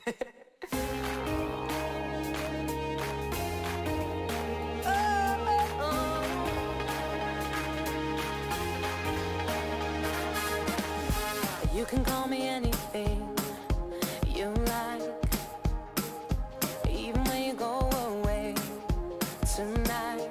You can call me anything you like, even when you go away tonight.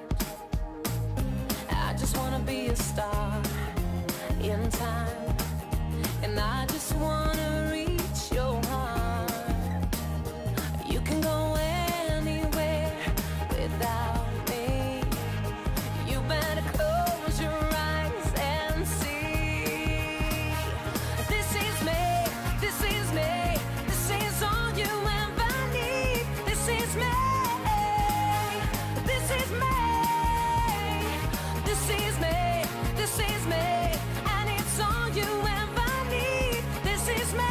I just wanna be a star in time, and I just wanna reach your heart. You can go anywhere without me. You better close your eyes and see. This is me, this is me, this is all you ever need. This is me, this is me, this is me, this is me, and it's all you ever need. This is me,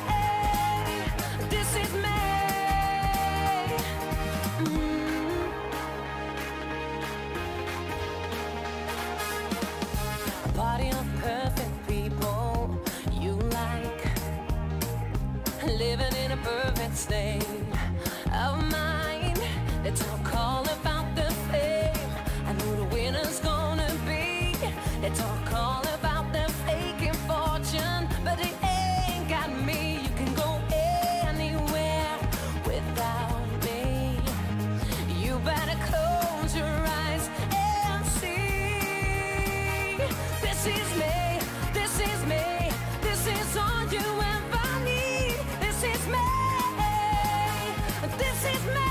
this is me. A party of perfect people you like, living in a perfect state of mind. They talk all about the fame and who the winner's gonna be. They talk all about the faking fortune, but it ain't got me. You can go anywhere without me. You better close your eyes and see. This is me, this is me, this is all you ever need. This is me, this is me,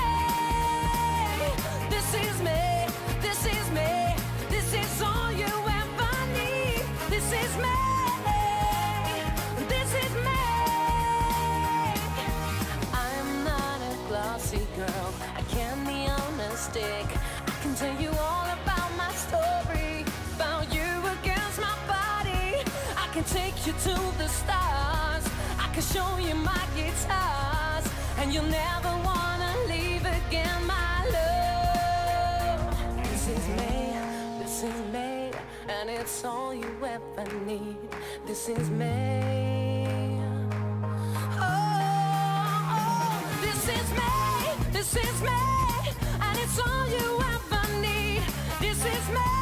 this is me, this is me, this is all you ever need. This is me, this is me. I'm not a glossy girl, I can be on a stick. I can tell you all about my story, about you against my body. I can take you to the stars, I can show you my guitars, and you'll never wanna leave again, my love. This is me, and it's all you ever need. This is me. Oh, this is me, and it's all you ever need. This is me.